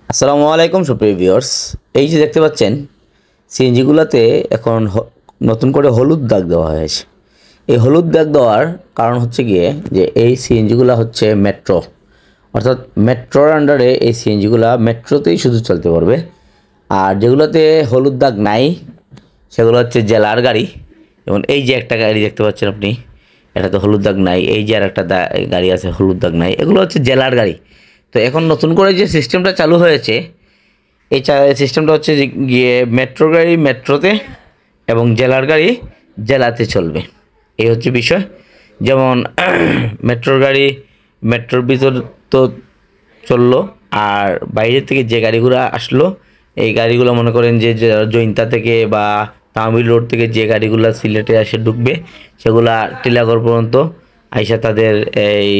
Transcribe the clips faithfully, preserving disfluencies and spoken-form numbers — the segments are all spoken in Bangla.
আসসালামু আলাইকুম সুপ্রিয় ভিউয়ার্স। এই যে দেখতে পাচ্ছেন সিএনজিগুলোতে এখন নতুন করে হলুদ দাগ দেওয়া হয়েছে। এই হলুদ দাগ দেওয়ার কারণ হচ্ছে গিয়ে যে এই সিএনজিগুলো হচ্ছে মেট্রো, অর্থাৎ মেট্রোর আন্ডারে এই সিএনজিগুলো মেট্রোতেই শুধু চলতে পারবে। আর যেগুলোতে হলুদ দাগ নাই সেগুলো হচ্ছে জেলার গাড়ি। যেমন এই যে একটা গাড়ি দেখতে পাচ্ছেন আপনি, এটাতে হলুদ দাগ নাই। এই যে আর একটা গাড়ি আছে হলুদ দাগ নাই, এগুলো হচ্ছে জেলার গাড়ি। তো এখন নতুন করে যে সিস্টেমটা চালু হয়েছে, এই সিস্টেমটা হচ্ছে গিয়ে মেট্রো গাড়ি মেট্রোতে এবং জেলার গাড়ি জেলাতে চলবে। এই হচ্ছে বিষয়। যেমন মেট্রোর গাড়ি মেট্রোর ভিতর তো চললো, আর বাইরে থেকে যে গাড়িগুলো আসলো এই গাড়িগুলো মনে করেন যে জৈন্তা থেকে বা তামিল রোড থেকে যে গাড়িগুলো সিলেটে এসে ঢুকবে সেগুলা টিলাগড় পর্যন্ত আইসা তাদের এই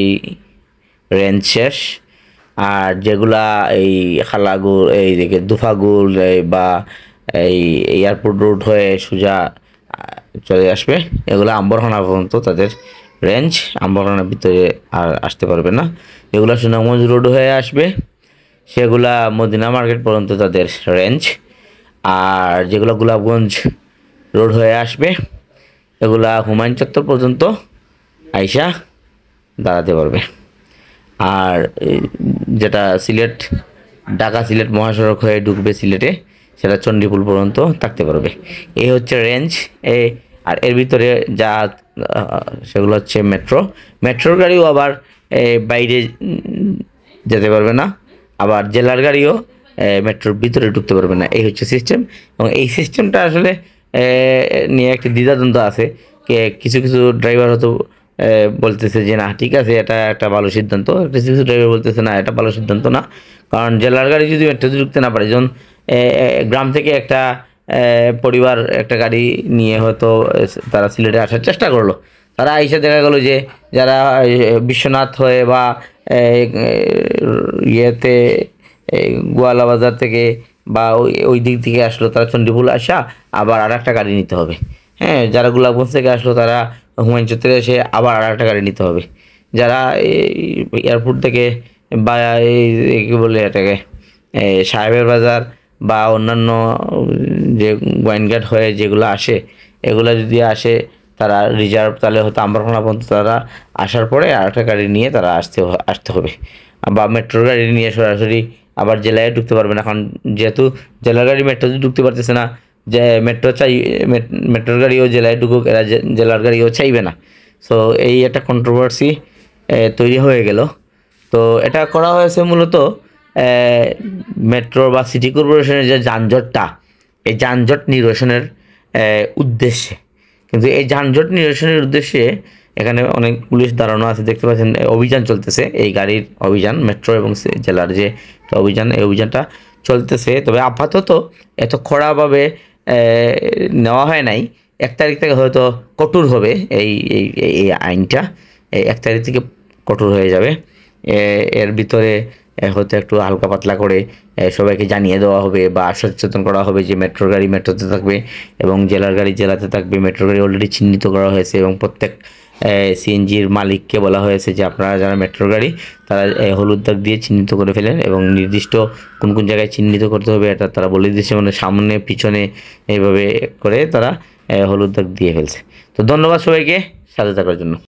রেঞ্জ শেষ। আর যেগুলা এই খালাগুল এই দিকে দুফাগুল বা এই এয়ারপোর্ট রোড হয়ে সোজা চলে আসবে, এগুলো আম্বরখানা পর্যন্ত তাদের রেঞ্জ। আম্বরখানার ভিতরে আর আসতে পারবে না। যেগুলো সুনামগঞ্জ রোড হয়ে আসবে সেগুলা মদিনা মার্কেট পর্যন্ত তাদের রেঞ্জ। আর যেগুলো গোলাপগঞ্জ রোড হয়ে আসবে এগুলা হুমায়ুন চত্বর পর্যন্ত আইসা দাঁড়াতে পারবে। আর যেটা সিলেট ঢাকা সিলেট মহাসড়ক হয়ে ঢুকবে সিলেটে, সেটা চণ্ডীপুর পর্যন্ত থাকতে পারবে। এই হচ্ছে রেঞ্জ। এ আর এর ভিতরে যা সেগুলো হচ্ছে মেট্রো। মেট্রোর গাড়িও আবার বাইরে যেতে পারবে না, আবার জেলার গাড়িও মেট্রোর ভিতরে ঢুকতে পারবে না। এই হচ্ছে সিস্টেম। এবং এই সিস্টেমটা আসলে নিয়ে একটি দ্বিধাদ্বন্দ্ব আছে। কিছু কিছু ড্রাইভার হয়তো বলতেছে যে না ঠিক আছে, এটা একটা ভালো সিদ্ধান্ত। কিছু কিছু ড্রাইভার বলতেছে না, এটা ভালো সিদ্ধান্ত না। কারণ জেলার গাড়ি যদি মেট্রোতে ঢুকতে না পারে, যেমন গ্রাম থেকে একটা পরিবার একটা গাড়ি নিয়ে হয়তো তারা সিলেটে আসার চেষ্টা করলো, তারা এসে দেখা গেলো যে যারা বিশ্বনাথ হয়ে বা ইয়েতে গোয়ালা বাজার থেকে বা ওই ওই দিক থেকে আসলো, তারা চণ্ডীপুর আসা আবার আর একটা গাড়ি নিতে হবে। হ্যাঁ, যারা গোলাপগঞ্জ থেকে আসলো তারা হুমায়ুন চত্বরে এসে আবার আর একটা গাড়ি নিতে হবে। যারা এয়ারপোর্ট থেকে বা এই কী বলে এটাকে সাহেবের বাজার বা অন্যান্য যে গোয়েনঘাট হয়ে যেগুলো আসে, এগুলো যদি আসে তারা রিজার্ভ, তাহলে হয়তো আম্বরখানা পর্যন্ত তারা আসার পরে আর একটা গাড়ি নিয়ে তারা আসতে আসতে হবে। বা মেট্রোর গাড়ি নিয়ে সরাসরি আবার জেলায় ঢুকতে পারবে না, কারণ যেহেতু জেলার গাড়ি মেট্রোতে ঢুকতে পারতেছে না, যে মেট্রো চাই মেট্রোর গাড়িও জেলায় ঢুকুক, এরা জেলার গাড়িও চাইবে না। সো এই একটা কন্ট্রোভার্সি তৈরি হয়ে গেল। তো এটা করা হয়েছে মূলত মেট্রো বা সিটি কর্পোরেশনের যে যানজটটা, এই যানজট নিরসনের উদ্দেশ্যে। কিন্তু এই যানজট নিরসনের উদ্দেশ্যে এখানে অনেক পুলিশ দাঁড়ানো আছে, দেখতে পাচ্ছেন অভিযান চলতেছে। এই গাড়ির অভিযান, মেট্রো এবং জেলার যে অভিযান, এই অভিযানটা চলতেছে। তবে আপাতত এত কড়াভাবে নেওয়া হয় নাই। এক তারিখ থেকে হয়তো কঠোর হবে এই এই আইনটা, এই এক তারিখ থেকে কঠোর হয়ে যাবে। এর ভিতরে হয়তো একটু হালকা পাতলা করে সবাইকে জানিয়ে দেওয়া হবে বা সচেতন করা হবে যে মেট্রোর গাড়ি মেট্রোতে থাকবে এবং জেলার গাড়ি জেলাতে থাকবে। মেট্রোর গাড়ি অলরেডি চিহ্নিত করা হয়েছে এবং প্রত্যেক সিএনজির মালিককে বলা হয়েছে যে আপনারা যারা মেট্রোর গাড়ি তারা হলুদ দাগ দিয়ে চিহ্নিত করে ফেলেন এবং নির্দিষ্ট কোন কোন জায়গায় চিহ্নিত করতে হবে এটা তারা বলে দিয়েছে। মানে সামনে পিছনে এইভাবে করে তারা হলুদ দাগ দিয়ে ফেলছে। তো ধন্যবাদ সবাইকে সাথে থাকার জন্য।